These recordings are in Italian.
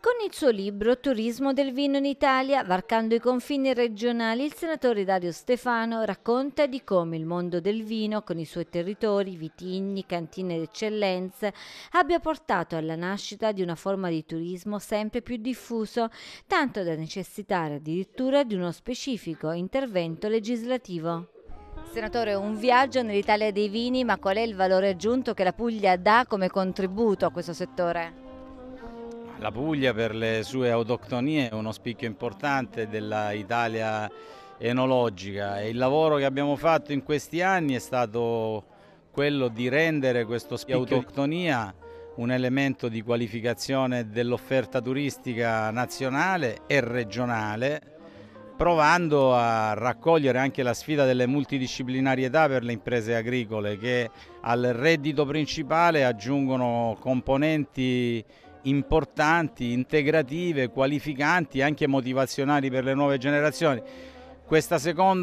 Con il suo libro Turismo del vino in Italia, varcando i confini regionali, il senatore Dario Stefano racconta di come il mondo del vino, con i suoi territori, vitigni, cantine d'eccellenza, abbia portato alla nascita di una forma di turismo sempre più diffuso, tanto da necessitare addirittura di uno specifico intervento legislativo. Senatore, un viaggio nell'Italia dei vini, ma qual è il valore aggiunto che la Puglia dà come contributo a questo settore? La Puglia per le sue autoctonie è uno spicchio importante della Italia enologica e il lavoro che abbiamo fatto in questi anni è stato quello di rendere questo spicchio di autoctonia un elemento di qualificazione dell'offerta turistica nazionale e regionale, provando a raccogliere anche la sfida delle multidisciplinarietà per le imprese agricole che al reddito principale aggiungono componenti importanti, integrative, qualificanti, anche motivazionali per le nuove generazioni. Questo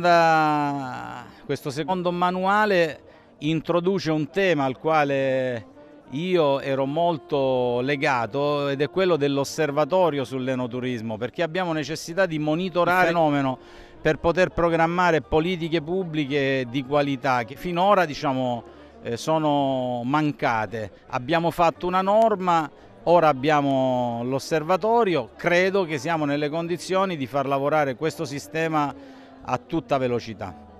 secondo manuale introduce un tema al quale io ero molto legato ed è quello dell'osservatorio sull'enoturismo, perché abbiamo necessità di monitorare il fenomeno per poter programmare politiche pubbliche di qualità che finora sono mancate. Abbiamo fatto una norma. Ora abbiamo l'osservatorio, credo che siamo nelle condizioni di far lavorare questo sistema a tutta velocità.